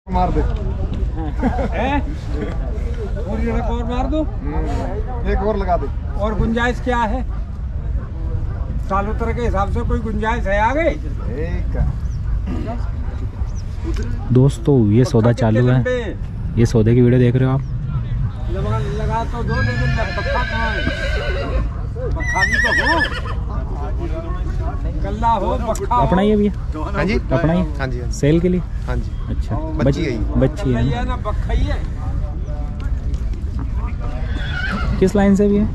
मार दे और मार दो, एक और लगा दे। और गुंजाइश क्या है? सालोतर के हिसाब से कोई गुंजाइश है आगे? दोस्तों ये सौदा चालू है, ये सौदे की वीडियो देख रहे हो आप। लगा तो दो, लेकिन पक्का कहाँ है? पक्का भी तो हो, गल्ला हो, पक्का अपना ही है भैया? हाँ जी, अपना ही? हाँ जी, सेल के लिए? हाँ जी। अच्छा, बच्ची है, बच्ची है ना, बक्का ही है। किस लाइन से भी है?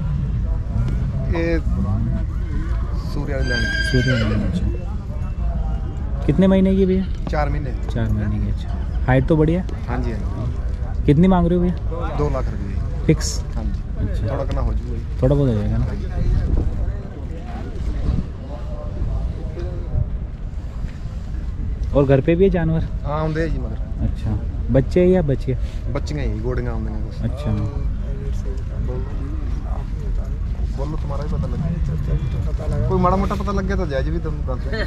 ये सूर्या लैंड। अच्छा, कितने महीने की भैया? 4 महीने। 4 महीने की। अच्छा, हाइट तो बढ़िया। हाँ जी, हाँ जी। कितनी मांग रहे हो भैया? 2 लाख रुपये फिक्स? हाँ जी। अच्छा, थोड़ा कना हो जाएगा, थोड़ा बहुत हो जाएगा ना। और घर पे भी है जानवर? हाँ आंदे जी मगर। अच्छा, बच्चे या बच्चे? बच्चियां ही गोड़ियां आंदे हैं बस। अच्छा, बोलो तुम्हारा ही पता लग गया, कोई माड़ा मोटा पता लग गया तो जायज भी तुम दस दो।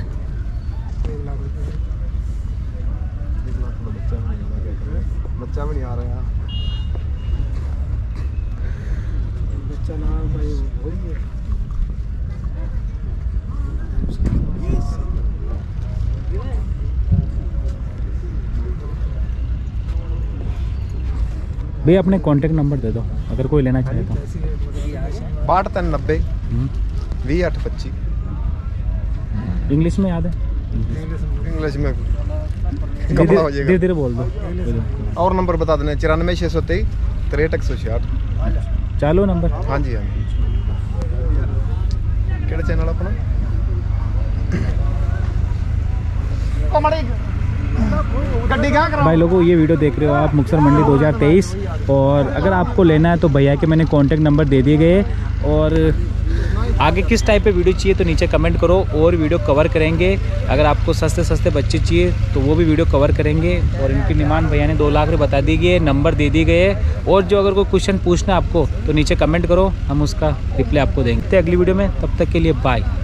बच्चा भी नहीं आ रहा यार। बच्चा ना भाई हो गया। भैया अपने कांटेक्ट नंबर दे दो अगर कोई लेना चाहे तो। 6290 2825। इंग्लिश में याद है? इंग्लिश में कपड़ा हो जाएगा। धीरे धीरे बोल दो। और नंबर बता देना 94 623 63 166। चालू नंबर? हाँ जी, हाँ जी। केड़ा चैनल अपना? भाई लोगों ये वीडियो देख रहे हो आप मुक्तसर मंडी 2023, और अगर आपको लेना है तो भैया के मैंने कांटेक्ट नंबर दे दिए गए। और आगे किस टाइप पे वीडियो चाहिए तो नीचे कमेंट करो, और वीडियो कवर करेंगे। अगर आपको सस्ते सस्ते बच्चे चाहिए तो वो भी वीडियो कवर करेंगे। और इनकी डिमांड भैया ने 2 लाख रुपये बता दी गई, नंबर दे दी गए। और जो अगर कोई क्वेश्चन पूछना है आपको तो नीचे कमेंट करो, हम उसका रिप्लाई आपको देंगे। अगली वीडियो में, तब तक के लिए बाय।